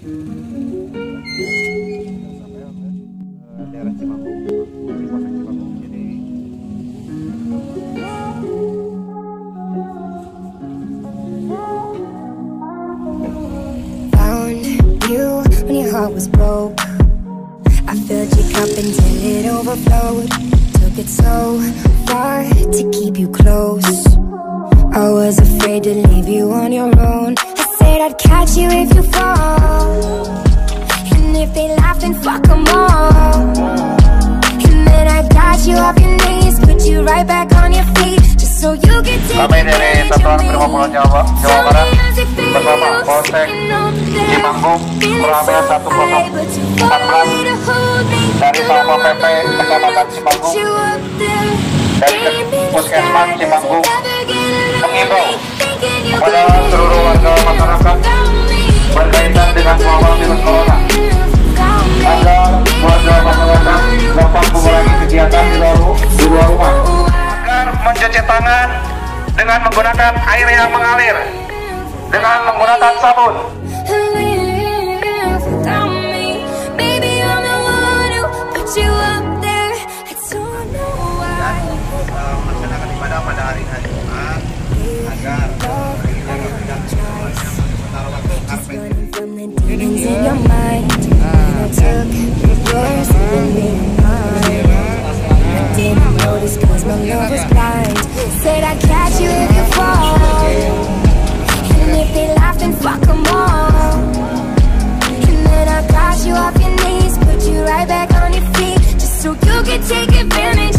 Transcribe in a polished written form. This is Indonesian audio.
daerah Cimanggu, di kota Cimanggu. Jadi found you when your heart was broke. I filled your cup until it overflowed. Took it so far to keep you close. I was afraid to leave you on your own. I said I'd catch you if you fall, and if they laugh then fuck them all. And then I got you off your knees, put you right back on your feet, just so you could take kami dari Satuan Brimob Jawa Barat bersama Polsek Cimanggu Surabaya 1014 dari Satpol PP Kecamatan Cimanggu dari Puskesmas Cimanggu mengimbau kepada seluruh warga masyarakat berkaitan dengan wabah virus corona agar warga masyarakat dapat mengurangi kegiatan di luar rumah, agar mencuci tangan dengan menggunakan air yang mengalir, dengan menggunakan sabun. Melaksanakan ibadah pada hari Jumat agar tidak sementara waktu karpet. Said I'd catch you if you fall, and if they laugh then fuck them all. And then I got you off your knees, put you right back on your feet, just so you could take advantage